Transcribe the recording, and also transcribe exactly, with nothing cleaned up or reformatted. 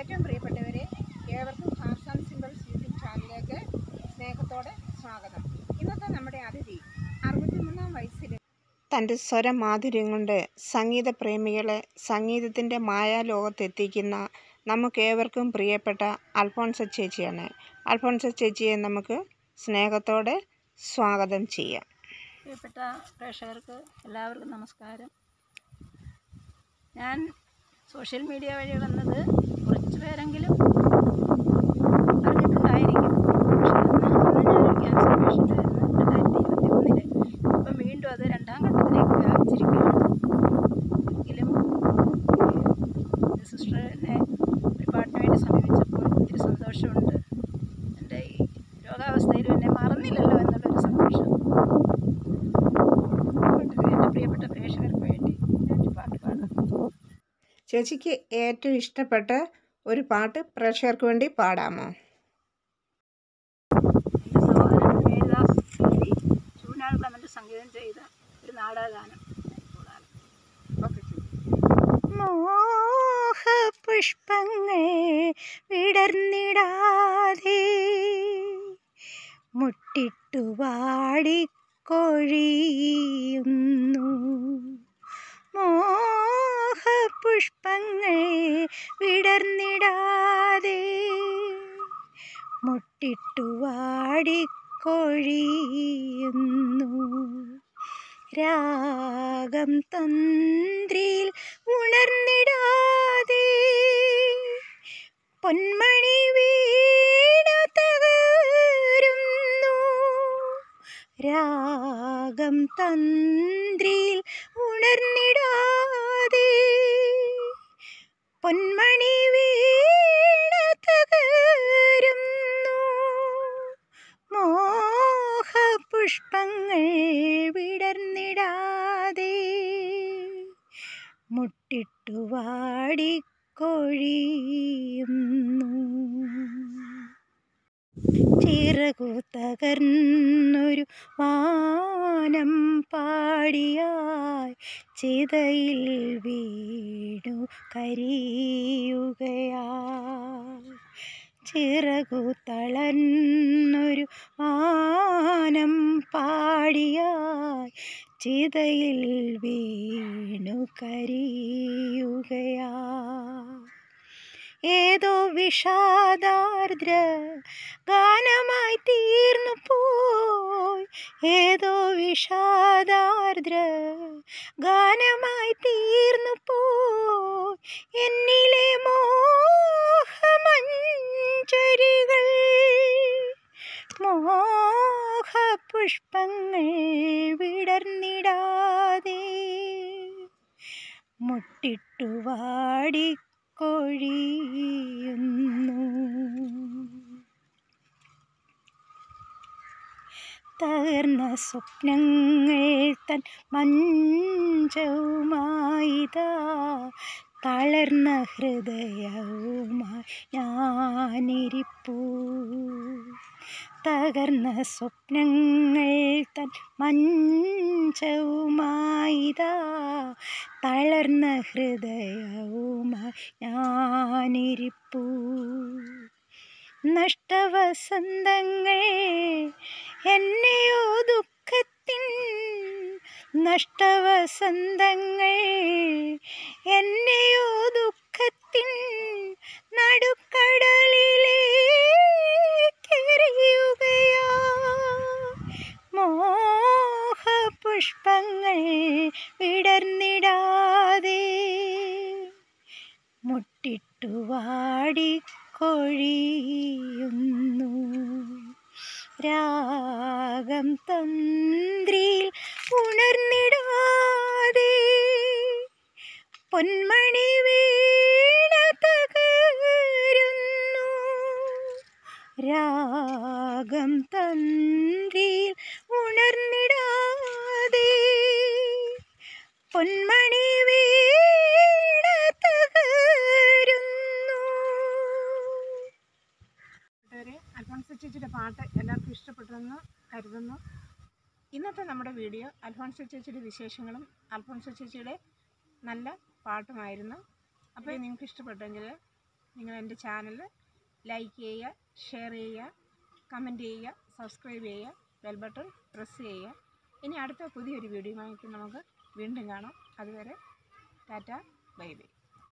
ഏറ്റവും പ്രിയപ്പെട്ടവരെ, ഏവർക്കും ഹാർട്സ് ആൻഡ് സിംബൽസ് യൂട്യൂബ് ചാനലിലേക്ക് സ്നേഹത്തോടെ സ്വാഗതം. ഇന്നത്തെ നമ്മുടെ അതിഥി അറുപത്തിമൂന്നാം വയസ്സിൽ തൻ്റെ സ്വരമാധുര്യം കൊണ്ട് സംഗീത പ്രേമികളെ സംഗീതത്തിൻ്റെ മായാലോകത്തെത്തിക്കുന്ന നമുക്കേവർക്കും പ്രിയപ്പെട്ട അൽഫോൺസ ചേച്ചിയാണ്. അൽഫോൺസ ചേച്ചിയെ നമുക്ക് സ്നേഹത്തോടെ സ്വാഗതം ചെയ്യാം. പ്രിയപ്പെട്ട പ്രേക്ഷകർക്ക് എല്ലാവർക്കും നമസ്കാരം. ഞാൻ സോഷ്യൽ മീഡിയ വഴി വന്നത് കുറച്ച് പേരെങ്കിലും അറിഞ്ഞിട്ടുണ്ടായിരിക്കും. പക്ഷേ അന്ന് അന്ന് ഞാനൊരു ക്യാൻസർ പേഷ്യൻ്റായിരുന്നു രണ്ടായിരത്തി ഇരുപത്തി മൂന്നില്. ഇപ്പം വീണ്ടും അത് രണ്ടാം ഘട്ടത്തിലേക്ക് വ്യാപിച്ചിരിക്കുകയാണ്. എങ്കിലും സിസ്റ്റർ എന്നെ ഒരു പാട്ടിനുവേണ്ടി സമീപിച്ചപ്പോൾ ഒത്തിരി സന്തോഷമുണ്ട്. എൻ്റെ ഈ രോഗാവസ്ഥയിലും എന്നെ മറന്നില്ലല്ലോ എന്നുള്ളൊരു സന്തോഷം. എൻ്റെ പ്രിയപ്പെട്ട പ്രേക്ഷകർക്ക് വേണ്ടി ഞാൻ പാട്ട് പാടാം. ചേച്ചിക്ക് ഏറ്റവും ഇഷ്ടപ്പെട്ട ഒരു പാട്ട് പ്രേക്ഷകർക്ക് വേണ്ടി പാടാമോ? എൻ്റെ സഹോദരൻ മേൽദാസ് എഴുതി ചൂനാൾ ക്ലമൻ്റ് സംഗീതം ചെയ്ത ഒരു നാടകഗാനം. മോഹപുഷ്പങ്ങൾ വിടർന്നിടാതെ മുട്ടിട്ടു വാടിക്കൊഴിയുന്നു. മോഹപുഷ്പങ്ങൾ വിടർന്നിടാതെ മുട്ടിട്ടു വാടിക്കൊഴിയുന്നു. രാഗം തന്ത്രിയിൽ ഉണർന്നിടാതെ പൊന്മണി വീണു തകരുന്നു. രാഗം തന്ത്രിയിൽ ഉണർന്നിടാതെ പൊന്മണി വീണു തകരുന്നു. മോഹപുഷ്പങ്ങൾ വിടർന്നിടാതെ മുട്ടിട്ടു വാടിക്കൊഴിയുന്നു. ചിറകു തകർന്നൊരു വാനം പാടിയായി ചിതയിൽ വീണു കരിയുകയായി. ചിറകു തളർന്നൊരു വാനം പാടിയായി ചിതയിൽ വീണു കരിയുകയായി. ഏതോ വിഷാദാർദ്ര ഗാനമായി തീർന്നു പോയി. ഏതോ വിഷാദാർദ്ര ഗാനമായി തീർന്നു പോയി എന്നിലെ മോഹമഞ്ജരികൾ. മോഹപുഷ്പങ്ങൾ വിടർന്നിടാതെ മുട്ടിട്ടു വാടിക്കൊഴിയുന്നു. തകർന്ന സ്വപ്നങ്ങൾ തൻ മഞ്ചവുമായിതാ തളർന്ന ഹൃദയവുമായി ഞാനിരിപ്പൂ. തകർന്ന സ്വപ്നങ്ങൾ തൻ മഞ്ചവുമായിതാ തളർന്ന ഹൃദയവുമായി ഞാനിരിപ്പൂ. നഷ്ടവസന്തങ്ങൾ എന്നെയോ ദുഃഖത്തിൻ നഷ്ടവസന്തങ്ങൾ എന്നെയോ ദുഃഖത്തിൻ നടുക്കടലിലേക്കെറിയുകയാ. മോഹപുഷ്പങ്ങൾ വിടർന്നിടാതെ മുട്ടിട്ടു വാടിക്കൊഴിയുന്നു. രാഗം തന്ത്രിയിൽ ഉണർന്നിടാതെ പൊന്മണി വീണു തകരുന്നു. രാഗം തന്ത്രിയിൽ ഉണർന്നിടാതെ പൊന്മണി വീണു തകരുന്നു. അൽഫോൺസ ചേച്ചിയുടെ പാട്ട് എല്ലാവർക്കും ഇഷ്ടപ്പെട്ടെന്ന് കരുതുന്നു. ഇന്നത്തെ നമ്മുടെ വീഡിയോ അൽഫോൺസ ചേച്ചിയുടെ വിശേഷങ്ങളും അൽഫോൺസ ചേച്ചിയുടെ നല്ല പാട്ടുമായിരുന്നു. അപ്പോൾ നിങ്ങൾക്ക് ഇഷ്ടപ്പെട്ടെങ്കിൽ നിങ്ങൾ എൻ്റെ ചാനൽ ലൈക്ക് ചെയ്യുക, ഷെയർ ചെയ്യുക, കമൻറ്റ് ചെയ്യുക, സബ്സ്ക്രൈബ് ചെയ്യുക, ബെൽ ബട്ടൺ പ്രസ് ചെയ്യുക. ഇനി അടുത്ത പുതിയൊരു വീഡിയോയുമായിട്ട് നമുക്ക് വീണ്ടും കാണാം. അതുവരെ ടാറ്റ, ബൈ ബൈ.